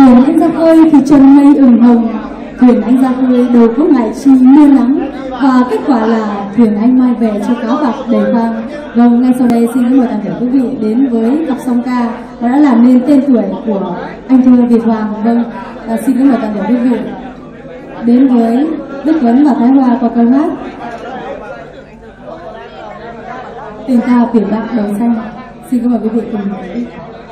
Thuyền anh ra khơi thì chân mây ửng hồng, thuyền anh ra khơi đâu có ngại chi mưa nắng, và kết quả là thuyền anh mai về cho cá bạc đầy vang. Vâng, ngay sau đây xin mời toàn thể quý vị đến với cặp song ca và đã làm nên tên tuổi của anh thơ Việt Hoàng. Vâng, xin mời toàn thể quý vị đến với Đức Tuấn và Thái Hoa qua câu hát Tình ca biển bạc đầu xanh. Xin mời quý vị cùng đến.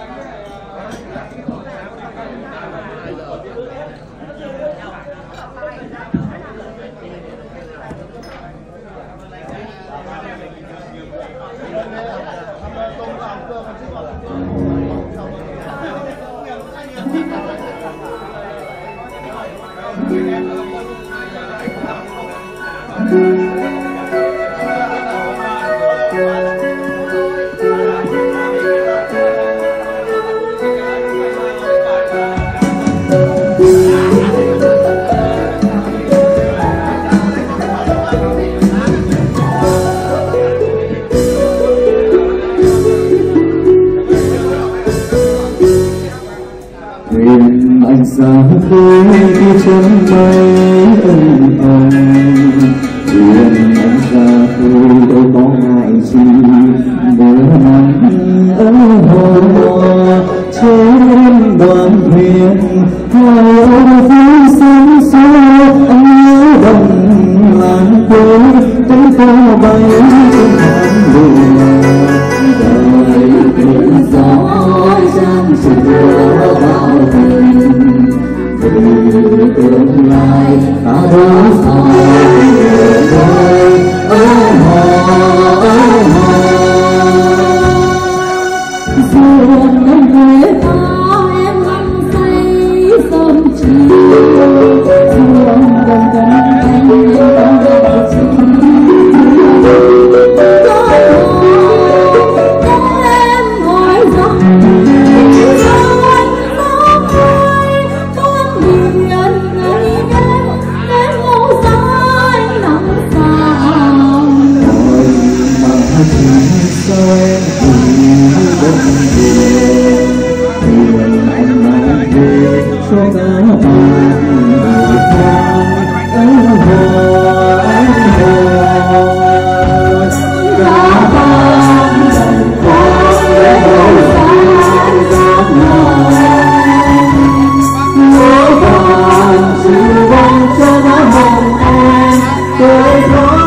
Anh xa khơi khi chân mây ân hồng, thuyền anh xa khơi đâu có ngại chi mưa nắng ở hồ. Trên đoàn thuyền hai ô phía sông xô, anh nhớ đồng làng quê cánh pháo bay trên tháng mùa. Đời cơn gió chan chứa vào tình, vì tương lai ta đối phó đời ơi hò ơi hò. Ruộng đông quê ta em ăn say sớm chiều, ruộng đồng cánh anh em có ngại chi. Em hỏi rằng sao anh có ai con mình nhân ngày đêm em ngủ say nắng sao. Hỏi mà chỉ sao em thuyền anh mang về cho cả bạn người thân ân hồ anh hồ. Cả bạn dành con để đâu sáng giấc mơ, nhớ bạn chịu bóng cho nó hồng em tuổi thơ.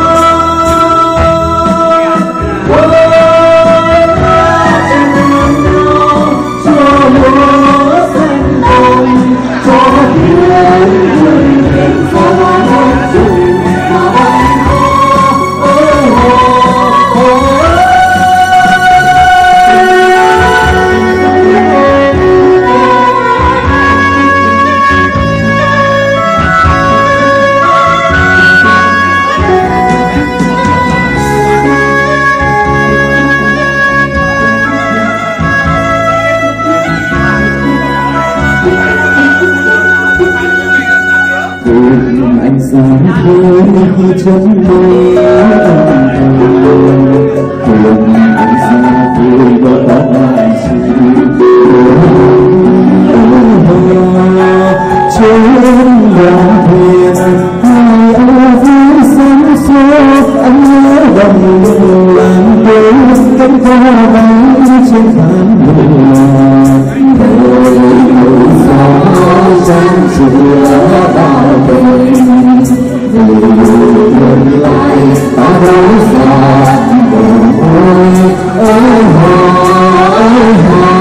Anh sáng khơi khi chân mây ân hồng, thuyền anh xa khơi đâu có ngại chi mưa nắng ở hồ. Trên đoàn thuyền hai ô phía sông xô, anh nhớ đồng làng quê cánh hoa bay trên thảm mùa. Đời nỗi gió chan chứa bao tình, vì tương lai ta đối phó đời ơi hò ơi hò.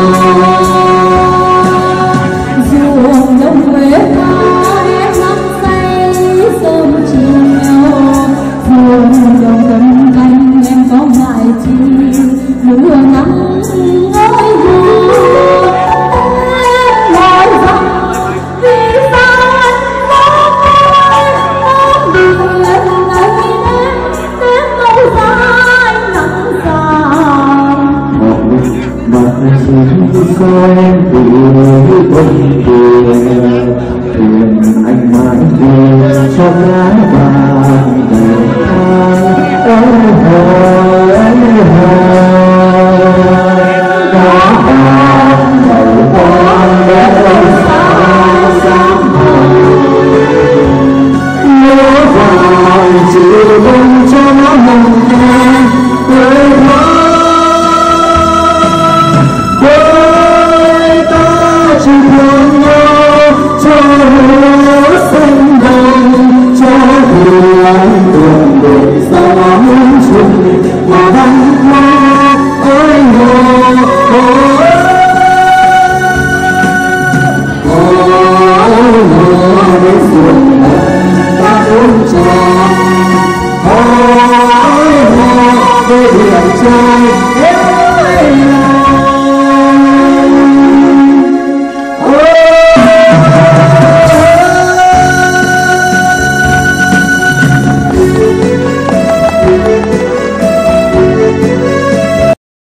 Ruộng đông quê ta em ăn say sớm chiều, ruộng đồng cánh cánh em có ngại chi mưa nắng ơi hò. Em hỏi rằng vì sao anh có ai con đường ngày đêm em đâu dài nắng dài. Mà chỉ có em từ bên kia, thuyền anh mãi về cho cả bạn đời ơi hồ ơi hồ. Cả bạn đầu con đã đâu xa tuổi